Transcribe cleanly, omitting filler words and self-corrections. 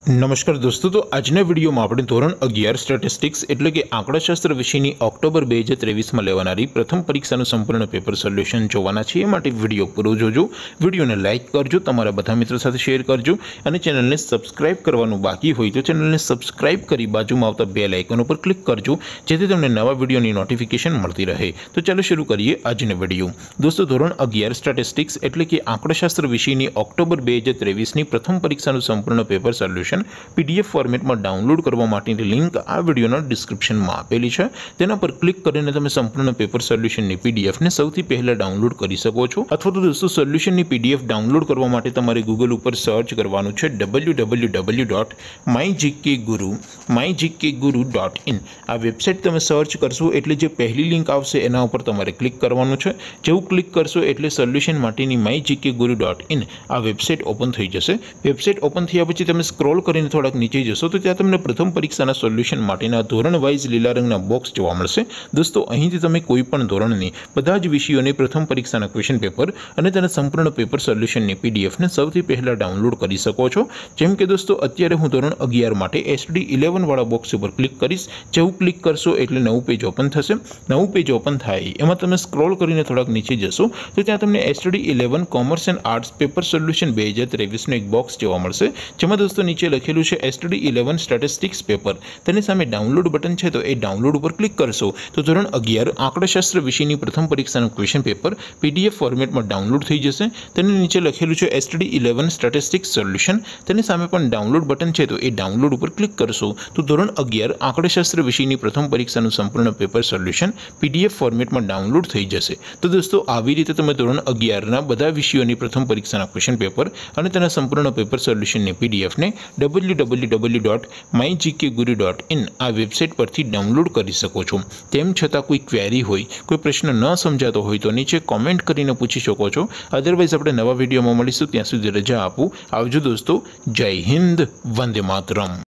नमस्कार दोस्तों, तो આજના વિડીયોમાં આપણે ધોરણ 11 સ્ટેટિસ્ટિક્સ એટલે કે આંકડાશાસ્ત્ર વિષયની ઓક્ટોબર 2023માં લેવાનારી પ્રથમ પરીક્ષાનું સંપૂર્ણ પેપર સોલ્યુશન જોવાના છીએ। માટે વિડીયો પૂરો જોજો, વિડીયોને લાઇક કરજો, તમારા બધા મિત્રો સાથે શેર કરજો અને ચેનલને સબસ્ક્રાઇબ કરવાનું બાકી હોય તો ચેનલને સબસ્ક્રાઇબ કરી બાજુમાં આવતા બેલ આઇકન ઉપર ક્લિક કરજો જેથી તમને નવા વિડીયોની નોટિફિકેશન મળતી રહે। તો ચાલો શરૂ કરીએ આજનો વિડીયો। દોસ્તો, ધોરણ 11 સ્ટેટિસ્ટિક્સ એટલે કે આંકડાશાસ્ત્ર વિષયની ઓક્ટોબર 2023ની પ્રથમ પરીક્ષાનું સંપૂર્ણ પેપર સોલ્યુશન पीडीएफ फॉर्मेट में डाउनलॉड करवा माटेनी लिंक आ विडियोना डिस्क्रिप्शन में आपेली है। तेना पर क्लिक करीने तमे संपूर्ण पेपर सोल्यूशन नी पीडीएफ ने सौथी पहला डाउनलॉड करी सको छो। अथवा तो दोस्तों सोल्यूशन नी पीडीएफ डाउनलॉड करवा माटे तमारे गूगल पर सर्च करवानुं छे www.mygkguru.in। आ वेबसाइट तमे सर्च करशो एटले जे पहली लिंक आवशे एना उपर तमारे क्लिक करवानुं छे। जेवुं क्लिक करशो एटले सोल्यूशन माटेनी mygkguru.in आ वेबसाइट ओपन थई जशे। वेबसाइट ओपन थया पछी तमे स्क्रॉल કરીને થોડાક નીચે જશો તો ત્યાં તમને પ્રથમ પરીક્ષાના સોલ્યુશન માટેના ધોરણ વાઇઝ લીલા રંગના બોક્સ જોવા મળશે। દોસ્તો, અહીંથી તમે કોઈ પણ ધોરણની બધા જ વિષયોની પ્રથમ પરીક્ષાના ક્વેશ્ચન પેપર અને તેના સંપૂર્ણ પેપર સોલ્યુશનની પીડીએફને સૌથી પહેલા ડાઉનલોડ કરી શકો છો। જેમ કે દોસ્તો, અત્યારે હું ધોરણ 11 માટે એસડી 11 વાળા બોક્સ ઉપર ક્લિક કરીશ। જેવું ક્લિક કરશો એટલે નવું પેજ ઓપન થશે। નવું પેજ ઓપન થાય એમાં તમે સ્ક્રોલ કરીને થોડાક નીચે જશો તો ત્યાં તમને SD 11 commerce and arts paper solution 2023નું એક બોક્સ જોવા મળશે, જેમાં દોસ્તો નીચે લખેલું છે એસડી 11 સ્ટેટિસ્ટિક્સ પેપર। તેની સામે ડાઉનલોડ બટન છે, તો એ ડાઉનલોડ ઉપર ક્લિક કરશો તો ધોરણ 11 આંકડાશાસ્ત્ર વિષયની પ્રથમ પરીક્ષાનું ક્વેશ્ચન પેપર પીડીએફ ફોર્મેટમાં ડાઉનલોડ થઈ જશે। તેની નીચે લખેલું છે એસડી 11 સ્ટેટિસ્ટિક્સ સોલ્યુશન। તેની સામે પણ ડાઉનલોડ બટન છે, તો એ ડાઉનલોડ ઉપર ક્લિક કરશો તો ધોરણ 11 આંકડાશાસ્ત્ર વિષયની પ્રથમ પરીક્ષાનું સંપૂર્ણ પેપર સોલ્યુશન પીડીએફ ફોર્મેટમાં ડાઉનલોડ થઈ જશે। તો દોસ્તો, આવી રીતે તમે ધોરણ 11ના બધા વિષયોની પ્રથમ પરીક્ષાના ક્વેશ્ચન પેપર અને તેના સંપૂર્ણ પેપર સોલ્યુશનની પીડીએફને www.mygkguru.in आ वेबसाइट पर डाउनलॉड कर सको छो। तेम छतां कोई क्वेरी होय, कोई प्रश्न न समजातो होय तो नीचे कॉमेंट करीने पूछी शको छो। अदरवाइज आपणे नवा विडियोमां मळीशुं, त्यां सुधी रजा आपो। आवजो दोस्तों। जय हिंद, वंदे मातरम।